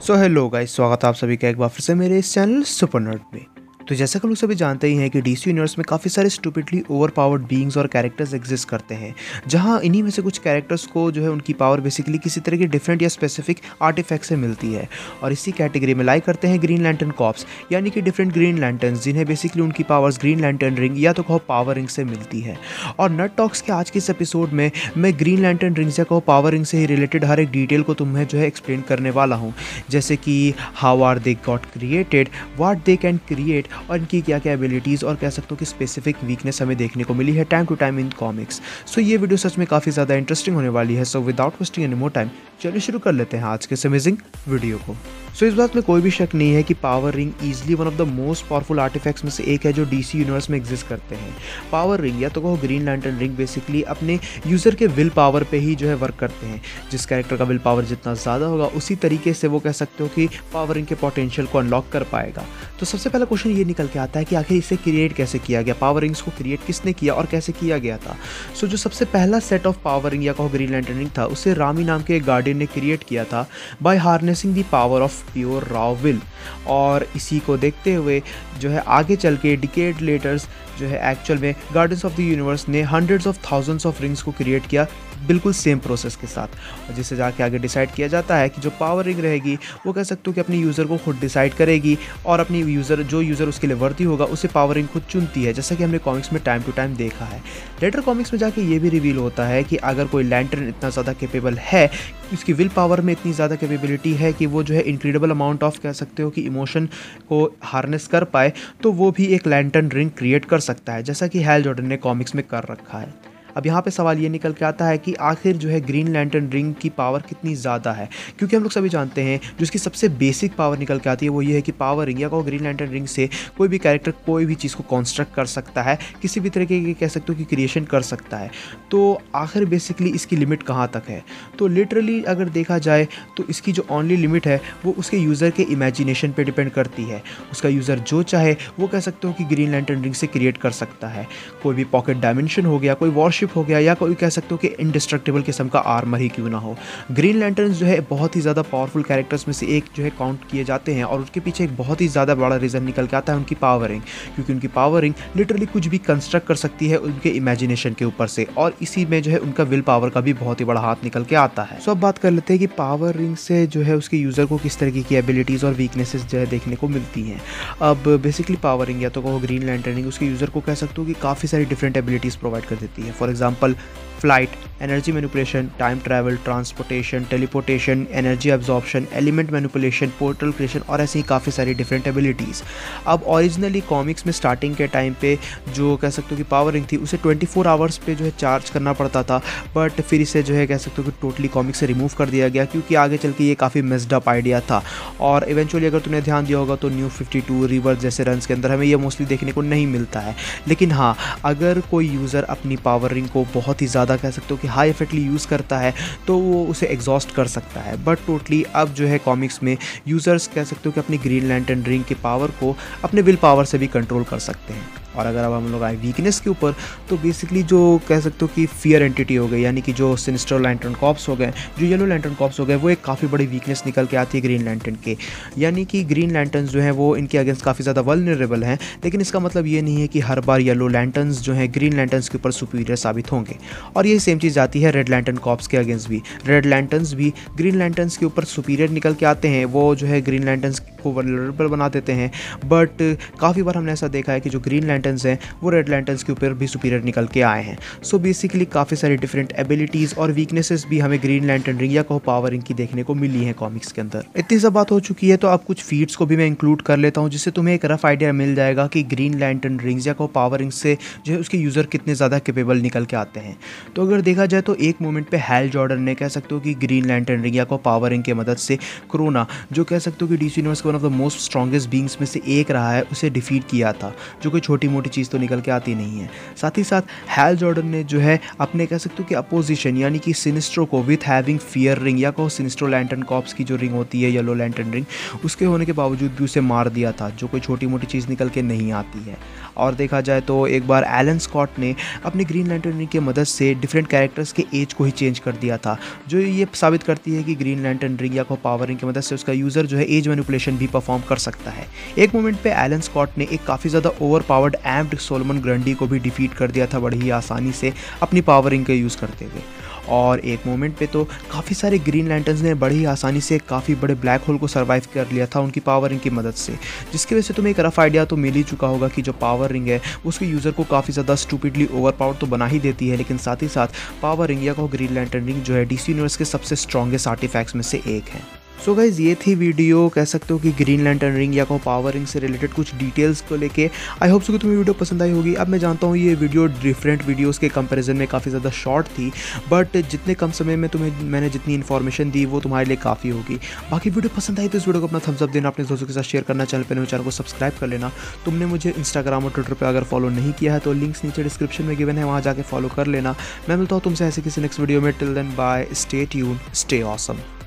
So hello guys, स्वागत है आप सभी का एक बार फिर से मेरे इस चैनल सुपर नर्ड में। तो जैसा कि हम लोग सभी जानते ही हैं कि डीसी यूनिवर्स में काफ़ी सारे स्टूपिडली ओवर पावर्ड बीइंग्स और कैरेक्टर्स एग्जिस्ट करते हैं, जहां इन्हीं में से कुछ कैरेक्टर्स को जो है उनकी पावर बेसिकली किसी तरह के डिफरेंट या स्पेसिफिक आर्टिफैक्ट से मिलती है। और इसी कैटेगरी में लाई करते हैं ग्रीन लैंटर्न कॉर्प्स, यानी कि डिफरेंट ग्रीन लैंटर्न्स, जिन्हें बेसिकली उनकी पावर्स ग्रीन लैंटर्न रिंग या तो कहो पावर रिंग से मिलती है। और नट टॉक्स के आज के इस एपिसोड में मैं ग्रीन लैंटर्न रिंग्स या कहो पावर रिंग से ही रिलेटेड हर एक डिटेल को तुम्हें जो है एक्सप्लेन करने वाला हूँ, जैसे कि how are they got created, what they can create, और इनकी क्या क्या एबिलिटीज़ और कह सकते हो कि स्पेसिफिक वीकनेस हमें देखने को मिली है time to time in comics. So ये वीडियो सच में काफ़ी ज़्यादा इंटरेस्टिंग होने वाली है। So without wasting any more time चलिए शुरू कर लेते हैं आज के इस अमेजिंग वीडियो को। सो इस बात में कोई भी शक नहीं है कि power ring easily one of the most powerful artifacts में से एक है जो डीसी यूनिवर्स में एग्जिस्ट करते हैं। पावर रिंग या तो कहो ग्रीन लैंटर्न रिंग बेसिकली अपने यूज़र के विल पावर पे ही जो है वर्क करते हैं। जिस कैरेक्टर का विल पावर जितना ज़्यादा होगा उसी तरीके से वो कह सकते हो कि पावर रिंग के पोटेंशियल को अनलॉक कर पाएगा। तो सबसे पहला क्वेश्चन ये निकल के आता है कि आखिर इसे क्रिएट कैसे किया गया, पावर रिंग्स को क्रिएट किसने किया और कैसे किया गया था। सो जो सबसे पहला सेट ऑफ पावर रिंग या कहो ग्रीन लैंटर्न रिंग था, उसे रामी नाम के एक गार्डियन ने क्रिएट किया था by harnessing the power of pure raw will. और इसी को देखते हुए जो है आगे चल के डिकेड लेटर्स जो है एक्चुअल में गार्डियंस ऑफ द यूनिवर्स ने hundreds of thousands of rings को क्रिएट किया बिल्कुल सेम प्रोसेस के साथ, और जिससे जाके आगे डिसाइड किया जाता है कि जो पावर रिंग रहेगी वो कह सकते हो कि अपने यूज़र को खुद डिसाइड करेगी और अपनी जो यूज़र उसके लिए वर्दी होगा उसे पावर रिंग खुद चुनती है, जैसा कि हमने कॉमिक्स में टाइम टू टाइम देखा है। लेटर कॉमिक्स में जाके ये भी रिवील होता है कि अगर कोई लैंटर्न इतना ज़्यादा कैपेबल है, उसकी विल पावर में इतनी ज़्यादा कैपेबिलिटी है कि वो जो है इनक्रेडिबल अमाउंट ऑफ कह सकते हो कि इमोशन को हार्नेस कर पाए, तो वो भी एक लैंटर्न रिंग क्रिएट कर सकता है, जैसा कि हैल जॉर्डन ने कॉमिक्स में कर रखा है। अब यहाँ पे सवाल ये निकल के आता है कि आखिर जो है ग्रीन लैंटर्न रिंग की पावर कितनी ज़्यादा है, क्योंकि हम लोग सभी जानते हैं जो इसकी सबसे बेसिक पावर निकल के आती है वो ये है कि पावर रिंग या को ग्रीन लैंटर्न रिंग से कोई भी कैरेक्टर कोई भी चीज़ को कंस्ट्रक्ट कर सकता है, किसी भी तरीके की कह सकते हो कि क्रिएशन कर सकता है। तो आखिर बेसिकली इसकी लिमिट कहाँ तक है, तो लिटरली अगर देखा जाए तो इसकी जो ओनली लिमिट है वो उसके यूज़र के इमेजिनेशन पर डिपेंड करती है। उसका यूज़र जो चाहे वो कह सकते हो कि ग्रीन लैंटर्न रिंग से क्रिएट कर सकता है। कोई भी पॉकेट डायमेंशन हो गया, कोई वॉरशिप हो गया, या कोई कह सकते हो कि इंडिस्ट्रक्टिबल किस्म का आर्मर ही क्यों ना हो। ग्रीन लैंटर्न्स जो है बहुत ही ज़्यादा पावरफुल कैरेक्टर्स में से एक जो है काउंट किए जाते हैं, और उसके पीछे एक बहुत ही ज़्यादा बड़ा रीज़न निकल के आता है उनकी पावर रिंग, क्योंकि उनकी पावर रिंग लिटरली कुछ भी कंस्ट्रक्ट कर सकती है उनके इमेजिनेशन के ऊपर से, और इसी में जो है उनका विल पावर का भी बहुत ही बड़ा हाथ निकल के आता है। सो अब बात कर लेते हैं कि पावर रिंग से जो है उसके यूज़र को किस तरीके की एबिलिटीज़ और वीकनेसेस जो है देखने को मिलती हैं। अब बेसिकली पावर रिंग या तो कहो ग्रीन लैंटर्न रिंग उसके यूज़र को कह सकते हो कि काफ़ी सारी डिफरेंट एबिलिटीज़ प्रोवाइड कर देती है। For example flight, energy manipulation, time travel, transportation, teleportation, energy absorption, element manipulation, portal creation और ऐसी काफ़ी सारी डिफरेंट एबिलिटीज़। अब ओरिजिनली कॉमिक्स में स्टार्टिंग के टाइम पे जो कह सकते हो कि पावर रिंग थी उसे 24 आवर्स पे जो है चार्ज करना पड़ता था, बट फिर इसे जो है कह सकते हो कि टोटली कॉमिक से रिमूव कर दिया गया, क्योंकि आगे चल के ये काफ़ी मेस्ड अप आइडिया था। और इवेंचुअली अगर तुमने ध्यान दिया होगा तो न्यू 52 रिवर्स जैसे रन्स के अंदर हमें ये मोस्टली देखने को नहीं मिलता है। लेकिन हाँ, अगर कोई यूज़र अपनी पावर रिंग को बहुत ही ज़्यादा कह सकते हो कि हाई इफेक्टली यूज़ करता है तो वो उसे एग्जॉस्ट कर सकता है। बट टोटली अब जो है कॉमिक्स में यूज़र्स कह सकते हो कि अपनी ग्रीन लैंटर्न रिंग की पावर को अपने विल पावर से भी कंट्रोल कर सकते हैं। और अगर अब हम लोग आए वीकनेस के ऊपर, तो बेसिकली जो कह सकते हो कि फियर एंटिटी हो गई, यानी कि जो सिनिस्टर लैंटर्न कॉर्प्स हो गए, जो येलो लैंटर्न कॉर्प्स हो गए, वो एक काफ़ी बड़ी वीकनेस निकल के आती है ग्रीन लैंटर्न के। यानी कि ग्रीन लैंटर्न्स जो हैं वो इनके अगेंस्ट काफ़ी ज़्यादा वल्नरेबल हैं, लेकिन इसका मतलब ये नहीं है कि हर बार येलो लैंटर्न्स जो हैं ग्रीन लैंटर्न्स के ऊपर सुपीरियर साबित होंगे। और ये सेम चीज़ आती है रेड लैंटर्न कॉर्प्स के अगेंस्ट भी। रेड लैंटर्न्स भी ग्रीन लैंटर्न्स के ऊपर सुपीरियर निकल के आते हैं, वो जो है ग्रीन लैंटर्न्स को वल्नरेबल बना देते हैं। बट काफ़ी बार हमने ऐसा देखा है कि जो ग्रीन लैंटर्न्स हैं वो रेड लैंटर्न्स के ऊपर भी सुपीरियर निकल के आए हैं। सो बेसिकली काफ़ी सारी डिफरेंट एबिलिटीज़ और वीकनेसेस भी हमें ग्रीन लैंटर्न रिंग या कहो पावर रिंग की देखने को मिली है कॉमिक्स के अंदर। इतनी सब बात हो चुकी है तो अब कुछ फीट्स को भी मैं इंक्लूड कर लेता हूँ, जिससे तुम्हें एक रफ आइडिया मिल जाएगा कि ग्रीन लैंटर्न रिंग्स या कहो पावर रिंग से जो है उसके यूज़र कितने ज़्यादा कैपेबल निकल के आते हैं। तो अगर देखा जाए तो एक मोमेंट पे हैल जॉर्डन ने कह सकते हो कि ग्रीन लैंटर्न रिंग या कहो पावर रिंग की मदद से क्रोना, जो कह सकते हो कि डीसी यूनिवर्स के one of the most strongest beings में से एक रहा है, उसे डिफीट किया था, जो कोई छोटी मोटी चीज़ तो निकल के आती नहीं है। साथ ही साथ हैल जॉर्डन ने जो है अपने कह सकते हो कि अपोजिशन यानी कि सिनिस्ट्रो को विथ हैविंग फियर रिंग या कहो सिनिस्ट्रो लैंटर्न कॉप्स की जो रिंग होती है, येलो लैंटर्न रिंग, उसके होने के बावजूद भी उसे मार दिया था, जो कोई छोटी मोटी चीज़ निकल के नहीं आती है। और देखा जाए तो एक बार एलन स्कॉट ने अपनी ग्रीन लैंटर्न रिंग की मदद से डिफरेंट कैरेक्टर्स के एज को ही चेंज कर दिया था, जो ये साबित करती है कि ग्रीन लैंटर्न रिंग या पावर रिंग की मदद से उसका यूज़र जो है एज मैनिपुलेशन भी परफॉर्म कर सकता है। एक मोमेंट पे एलन स्कॉट ने एक काफ़ी ज़्यादा over powered amped Solomon Grundy को भी डिफीट कर दिया था बड़ी ही आसानी से अपनी पावर रिंग का यूज़ करते हुए। और एक मोमेंट पे तो काफ़ी सारे ग्रीन लैंटर्न्स ने बड़ी ही आसानी से काफ़ी बड़े ब्लैक होल को सर्वाइव कर लिया था उनकी पावर रिंग की मदद से, जिसकी वजह से तुम्हें एक रफ आइडिया तो मिल ही चुका होगा कि जो पावर रिंग है उसके यूज़र को काफ़ी ज़्यादा स्टूपिडली ओवर पावर तो बना ही देती है, लेकिन साथ ही साथ पावर रिंग या ग्रीन लैंटर्न रिंग जो है डीसी यूनिवर्स के सबसे स्ट्रॉन्गेस्ट आर्टिफैक्ट्स में से एक है। सो गाइज़, ये थी वीडियो कह सकते हो कि ग्रीन लैंटर्न रिंग या पावर रिंग से रिलेटेड कुछ डिटेल्स को लेके। आई होप सो कि तुम्हें वीडियो पसंद आई होगी। अब मैं जानता हूँ ये वीडियो डिफरेंट वीडियोस के कंपैरिजन में काफ़ी ज़्यादा शॉर्ट थी, बट जितने कम समय में मैंने जितनी इन्फॉर्मेशन दी वो तुम्हारे लिए काफ़ी होगी। बाकी वीडियो पसंद आई तो इस वीडियो को अपना थम्स अप देना, अपने दोस्तों के साथ शेयर करना, चैनल को सब्सक्राइब कर लेना। तुमने मुझे इंस्टाग्राम और ट्विटर पर अगर फॉलो नहीं किया है तो लिंक्स नीचे डिस्क्रिप्शन में गिवन है, वहाँ जाके फॉलो कर लेना। मैं मिलता हूँ तुमसे ऐसे किसी नेक्स्ट वीडियो में। Till then bye, stay tune, stay awesome.